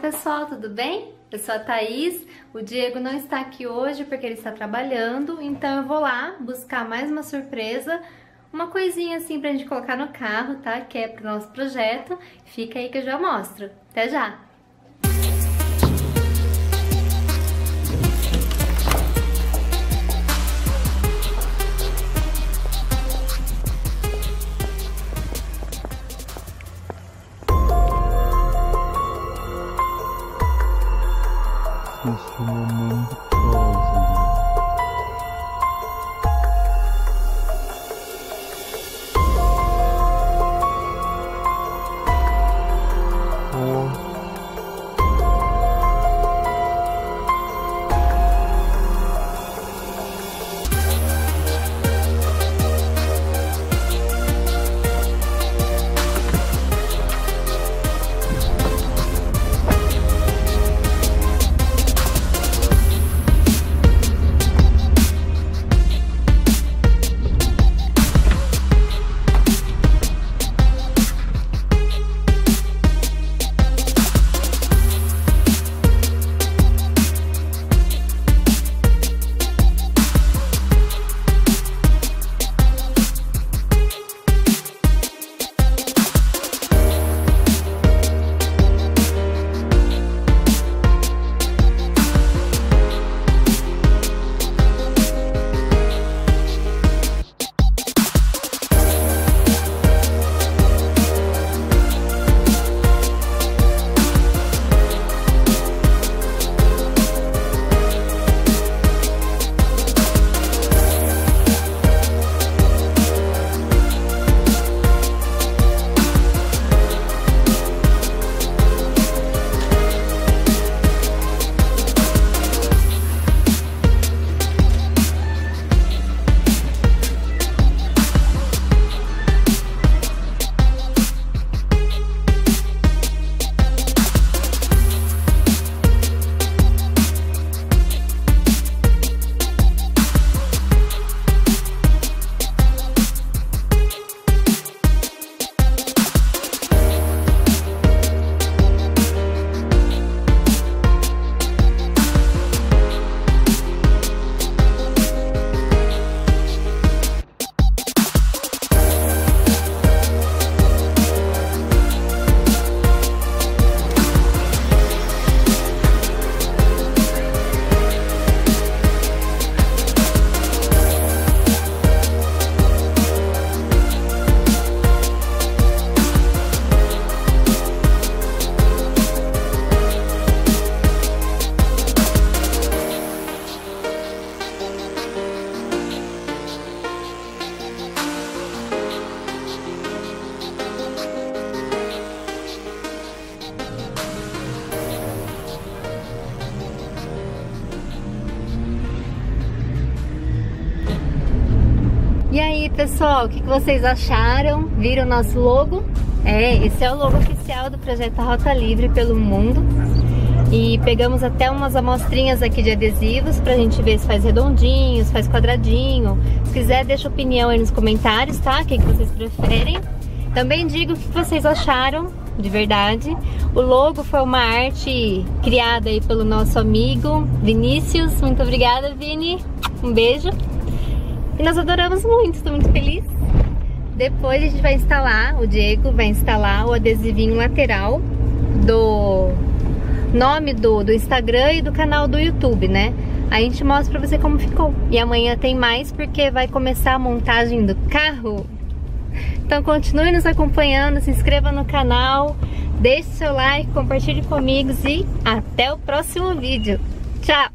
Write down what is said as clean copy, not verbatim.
pessoal, tudo bem? Eu sou a Thaís, o Diego não está aqui hoje porque ele está trabalhando, então eu vou lá buscar mais uma surpresa, uma coisinha assim pra gente colocar no carro, tá? Que é pro nosso projeto. Fica aí que eu já mostro. Até já! Esse momento pausa. E aí, pessoal, o que vocês acharam? Viram o nosso logo? Esse é o logo oficial do projeto Rota Livre pelo Mundo. E pegamos até umas amostrinhas aqui de adesivos pra gente ver se faz redondinho, se faz quadradinho. Se quiser, deixa opinião aí nos comentários, tá? O que vocês preferem. Também diga o que vocês acharam, de verdade. O logo foi uma arte criada aí pelo nosso amigo Vinícius. Muito obrigada, Vini. Um beijo. E nós adoramos muito, estou muito feliz. Depois a gente vai instalar, o Diego vai instalar o adesivinho lateral do nome do Instagram e do canal do YouTube, né? Aí a gente mostra pra você como ficou. E amanhã tem mais porque vai começar a montagem do carro. Então continue nos acompanhando, se inscreva no canal, deixe seu like, compartilhe com amigos e até o próximo vídeo. Tchau!